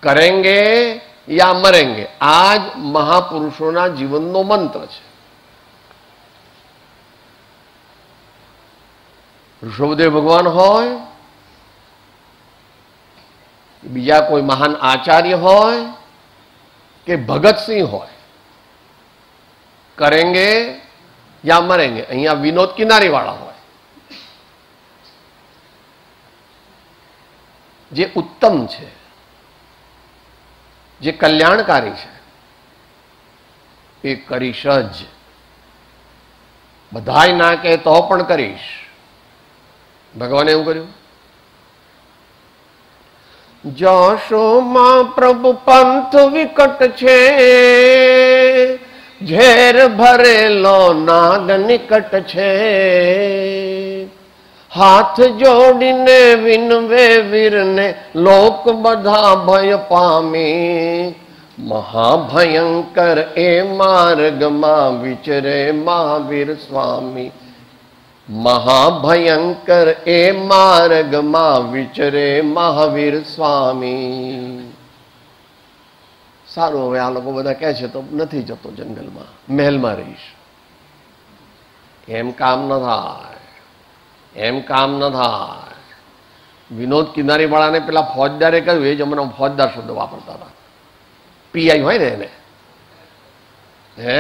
करेंगे या मरेंगे आज महापुरुषों जीवन मंत्र है। ऋषभदेव भगवान होय बीजा कोई महान आचार्य होय के भगत सिंह होय करेंगे या मरेंगे। अहिया विनोद किनारी वाला होय जे उत्तम है जे कल्याणकारी है ए करीश ज बधाई ना कहे तो पण करीश। भगवान एवं कर्યું जशो मां प्रभु पंथ विकट छे झेर भरेलो नाग निकट छे हाथ जोड़ीने विनवे वीर ने लोक बधा भय पामी महाभयंकर ए मार्ग मां विचरे महावीर स्वामी महाभयंकर ए मार्ग मां विचरे महावीर स्वामी। सारू हवे आ लोको बधा कहे छे तो नथी जतो जंगल में महल में रहीश एम काम न थाय एम काम न थाय। विनोद किनारी वाला ने पेला फौजदारे कह્યું એ જમાનામાં ફौजदार शब्द वापरता था पीआई હોય ને એને હે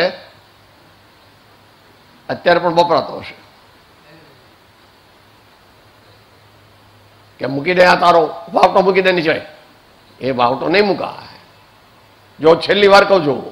અત્યારે પણ વપરાતો હશે કે મૂકી દે આ તારો વાવટો મૂકી દે નીચે એ વાવટો નહીં મૂકાય। જો છેલ્લી વાર કહું છું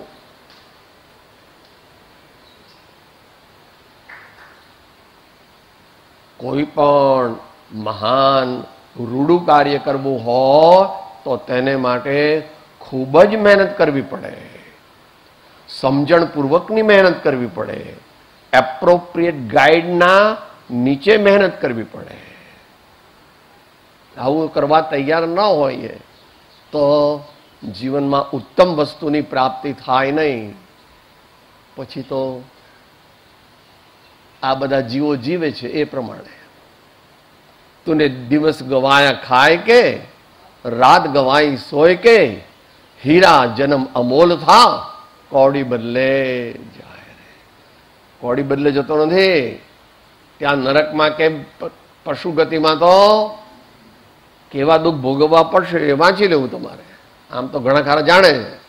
कोई पण महान रूडू कार्य करवू हो तो तेने माटे खूब ज मेहनत करवी पड़े समझणपूर्वकनी मेहनत करवी पड़े एप्रोप्रिएट गाइड ना नीचे मेहनत करवी पड़े। आवुं करवा तैयार न होईए तो जीवन में उत्तम वस्तुनी प्राप्ति थाय नहीं। पछी तो आ बधा जीवो जीवे छे ए प्रमाणे तूने दिवस गवाया खाए के रात गवाई सोए के हीरा जन्म अमोल था कौड़ी बदले जाए रे। कौड़ी बदले जतो नथी त्या नरक में के पशु गति में तो केवा दुख भोगवा पड़शे ए वांची लेवुं तमारे। आम तो घणा खरा जाणे